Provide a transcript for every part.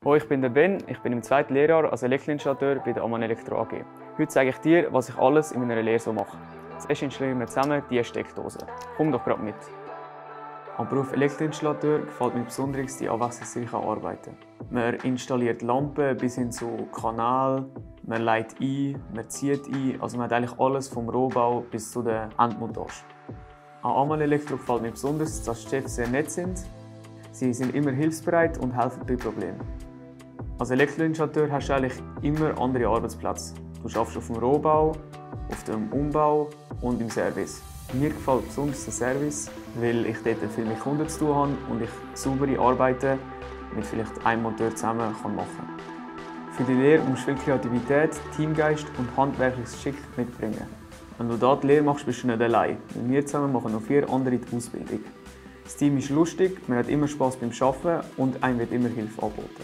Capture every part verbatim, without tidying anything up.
Hallo, ich bin der Ben, ich bin im zweiten Lehrjahr als Elektroinstallateur bei der Ammann Elektro A G. Heute zeige ich dir, was ich alles in meiner Lehre so mache. Zuerst installieren wir zusammen diese Steckdose. Komm doch gerade mit. Am Beruf Elektroinstallateur gefällt mir besonders die abwechslungsreiche Arbeiten. Man installiert Lampen bis hin zu Kanälen, man leitet ein, man zieht ein, also man hat eigentlich alles vom Rohbau bis zu der Endmontage. An Ammann Elektro gefällt mir besonders, dass die Chefs sehr nett sind. Sie sind immer hilfsbereit und helfen bei Problemen. Als Elektroinstallateur hast du eigentlich immer andere Arbeitsplätze. Du arbeitest auf dem Rohbau, auf dem Umbau und im Service. Mir gefällt besonders der Service, weil ich dort viel mit Kunden zu tun habe und ich saubere Arbeiten mit vielleicht einem Monteur zusammen machen kann. Für die Lehre musst du viel Kreativität, Teamgeist und handwerkliches Geschick mitbringen. Wenn du hier die Lehre machst, bist du nicht allein. Mit mir zusammen machen noch vier andere die Ausbildung. Das Team ist lustig, man hat immer Spass beim Arbeiten und einem wird immer Hilfe angeboten.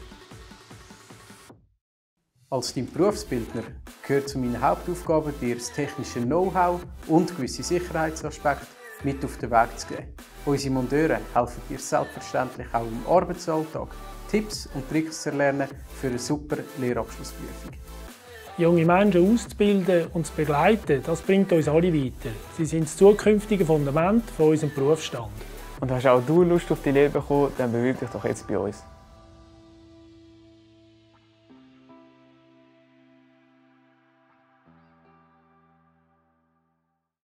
Als dein Berufsbildner gehört zu meinen Hauptaufgaben, dir das technische Know-how und gewisse Sicherheitsaspekte mit auf den Weg zu geben. Unsere Monteure helfen dir selbstverständlich auch im Arbeitsalltag, Tipps und Tricks zu erlernen für eine super Lehrabschlussprüfung. Junge Menschen auszubilden und zu begleiten, das bringt uns alle weiter. Sie sind das zukünftige Fundament von unserem Berufsstand. Und hast auch du Lust auf die Lehre bekommen, dann bewirb dich doch jetzt bei uns.